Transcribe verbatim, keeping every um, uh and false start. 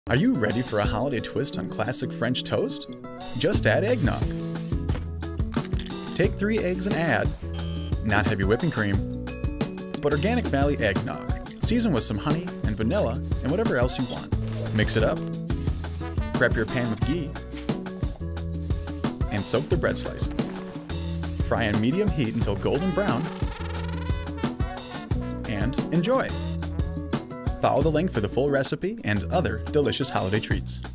Are you ready for a holiday twist on classic French toast? Just add eggnog. Take three eggs and add, not heavy whipping cream, but Organic Valley Eggnog. Season with some honey and vanilla and whatever else you want. Mix it up. Prep your pan with ghee and soak the bread slices. Fry on medium heat until golden brown and enjoy! Follow the link for the full recipe and other delicious holiday treats.